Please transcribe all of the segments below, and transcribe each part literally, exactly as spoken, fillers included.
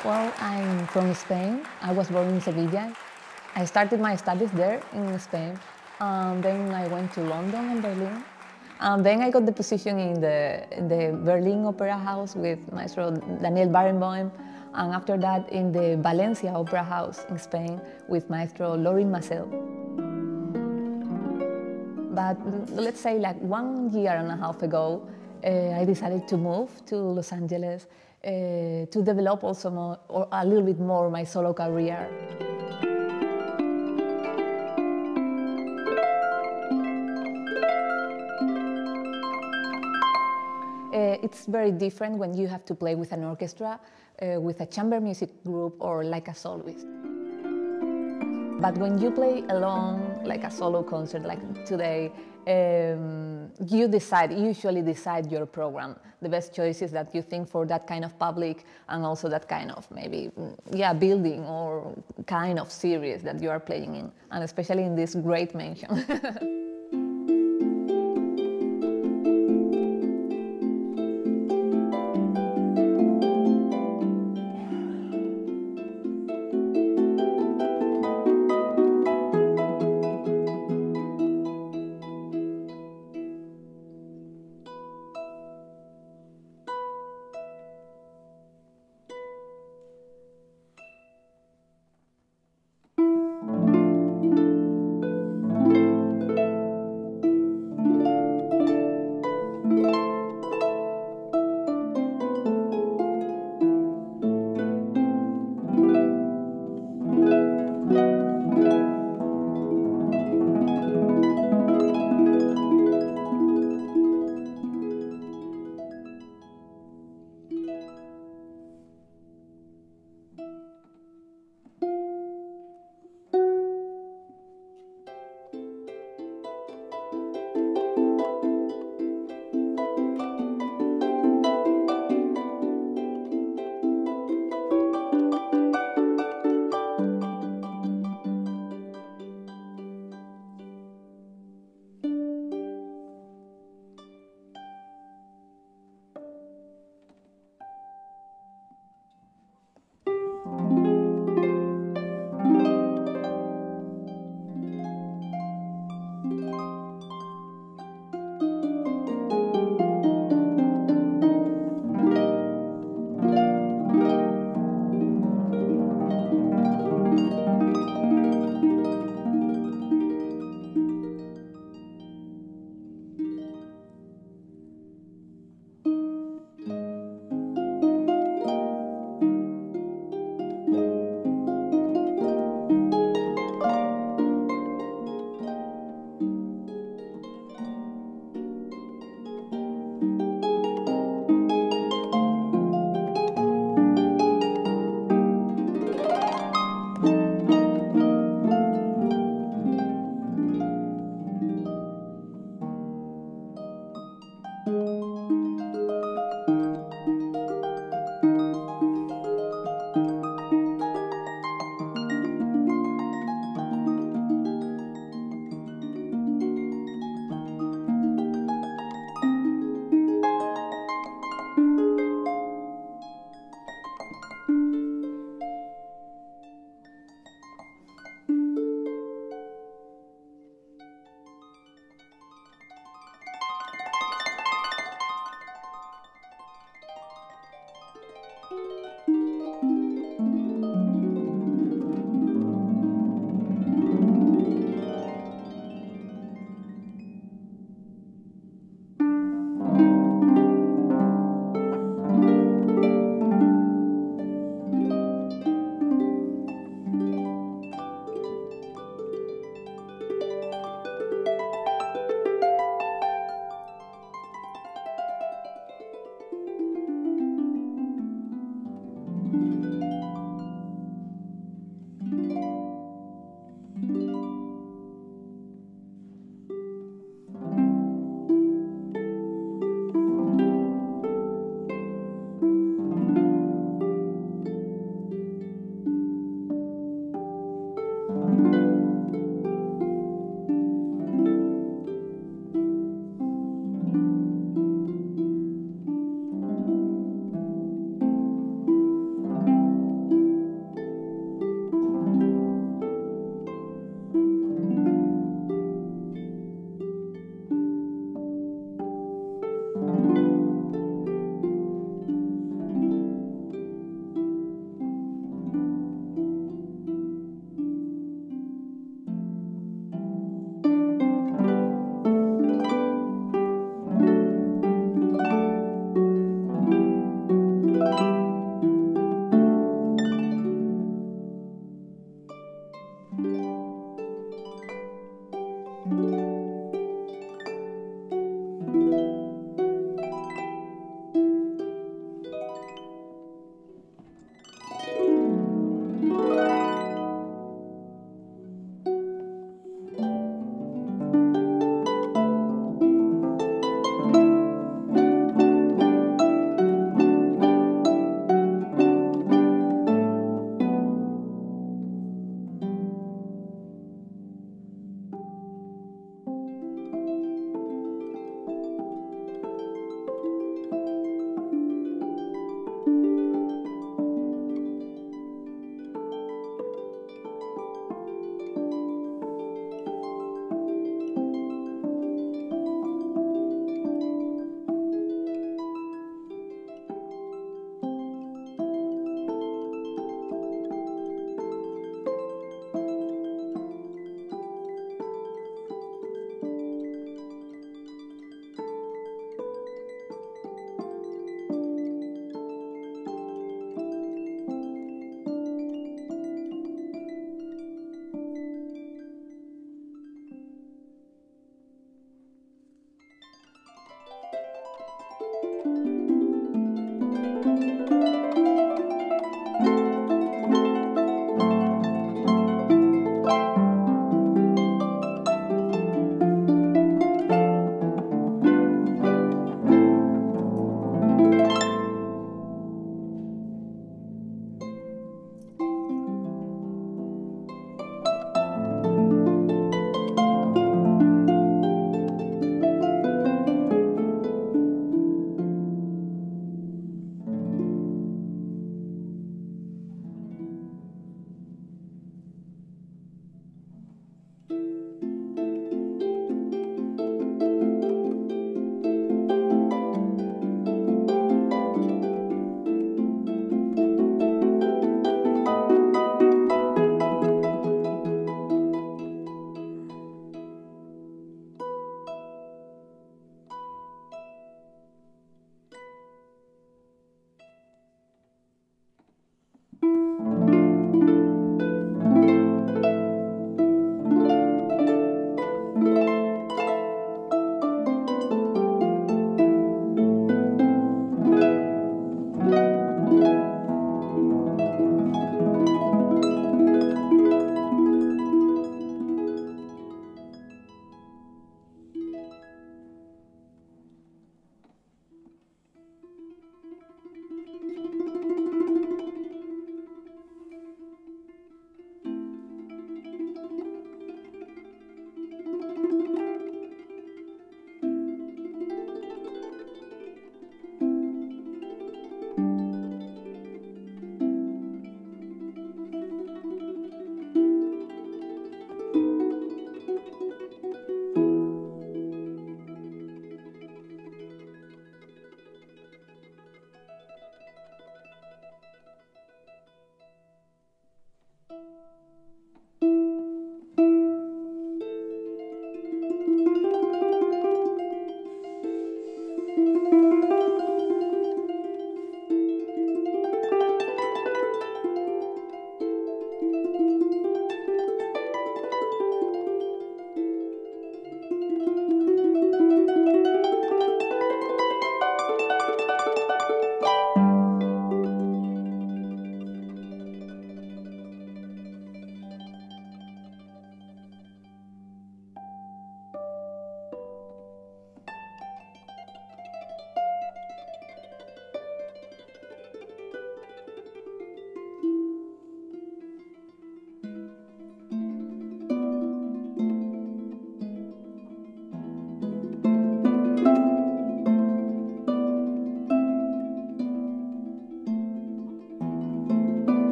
Well, I'm from Spain. I was born in Sevilla. I started my studies there in Spain. Um, then I went to London and Berlin. Um, then I got the position in the, in the Berlin Opera House with Maestro Daniel Barenboim, and after that in the Valencia Opera House in Spain with Maestro Lorin Macel. But let's say like one year and a half ago, uh, I decided to move to Los Angeles uh, to develop also more, or a little bit more my solo career. Uh, it's very different when you have to play with an orchestra, uh, with a chamber music group, or like a soloist. But when you play alone, like a solo concert like today, um, you decide, usually decide your program, the best choices that you think for that kind of public, and also that kind of maybe, yeah, building or kind of series that you are playing in, and especially in this great mansion.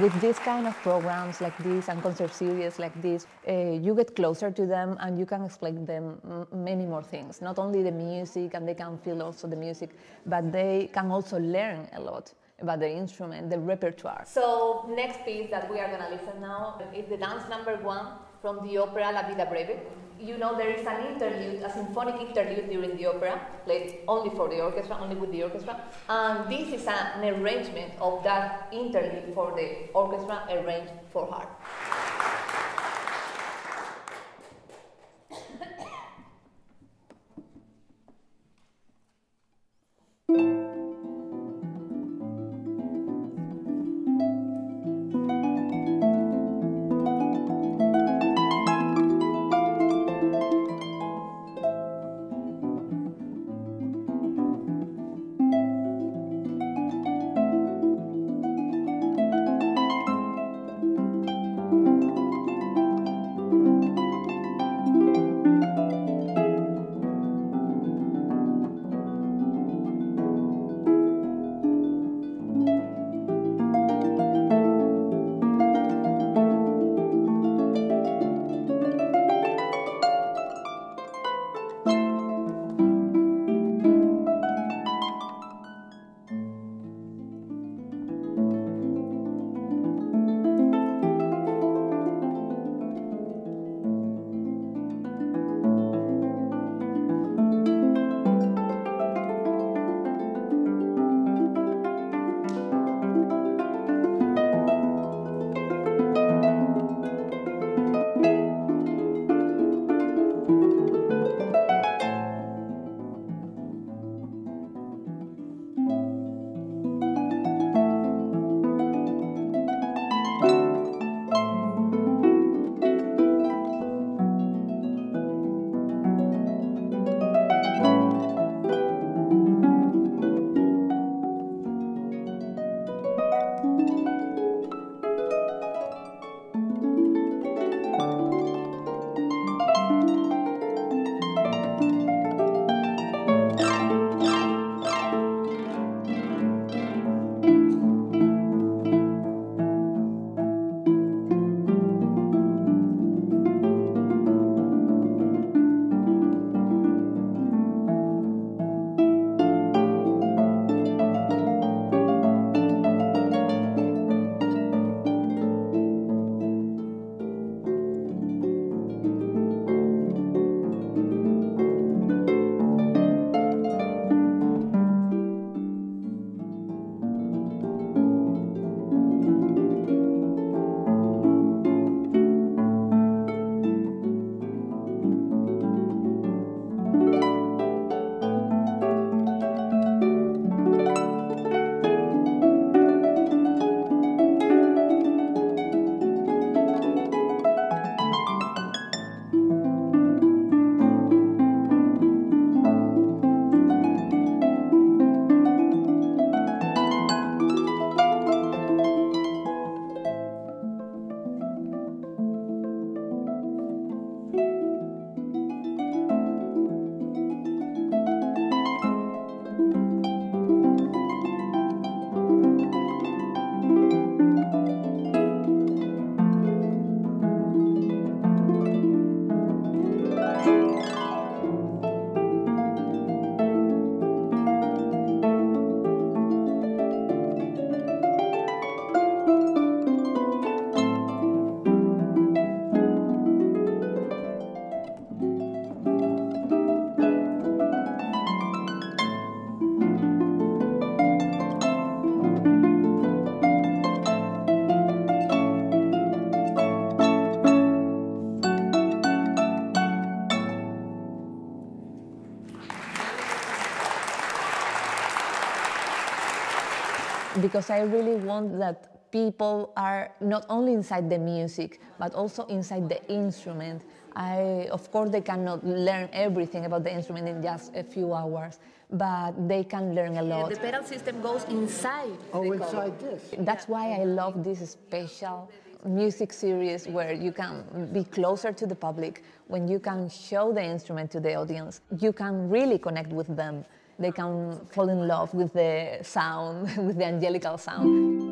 with this kind of programs like this and concert series like this, uh, you get closer to them and you can explain them m many more things. Not only the music, and they can feel also the music, but they can also learn a lot about the instrument, the repertoire. So next piece that we are going to listen now is the dance number one from the opera La Vida Breve. You know, there is an interlude, a symphonic interlude during the opera, played only for the orchestra, only with the orchestra, and this is an arrangement of that interlude for the orchestra arranged for harp. because I really want that people are not only inside the music, but also inside the instrument. I, of course, they cannot learn everything about the instrument in just a few hours, but they can learn a lot. The pedal system goes inside. Oh, inside this. That's why I love this special music series where you can be closer to the public, when you can show the instrument to the audience. You can really connect with them. They can fall in love with the sound, with the angelical sound.